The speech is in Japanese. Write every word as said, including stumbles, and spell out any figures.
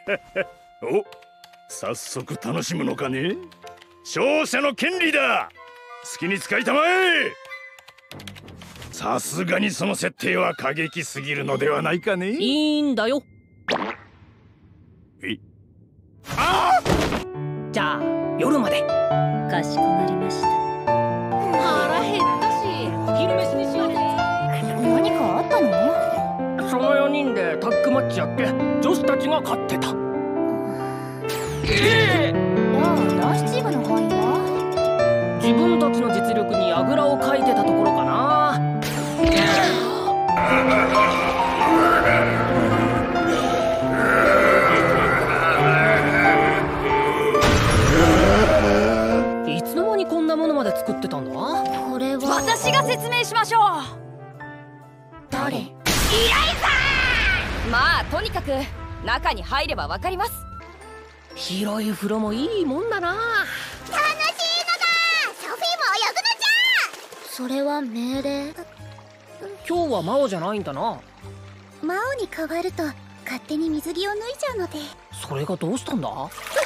お、早速楽しむのかね。勝者の権利だ。好きに使いたまえ。さすがにその設定は過激すぎるのではないかね。 いいんだよ。 え、ああ、 じゃあ夜まで。 かしこまりました。 腹減ったし昼飯にしようぜ。 何かあったの？ そのよにんでタッグマッチやって女子たちが勝ってた。ええじゃあ男子チームの範囲は？ 自分たちの実力にあぐらをかいてたところかな。いつの間にこんなものまで作ってたんだ？ これは私が説明しましょう。 誰？ イライザー。まあとにかく中に入ればわかります。 広い風呂もいいもんだな。 楽しいのだ。ソフィーも泳ぐのじゃ。それは命令。 今日はマオじゃないんだな。 魔王に変わると勝手に水着を脱いじゃうので。 それがどうしたんだ？ う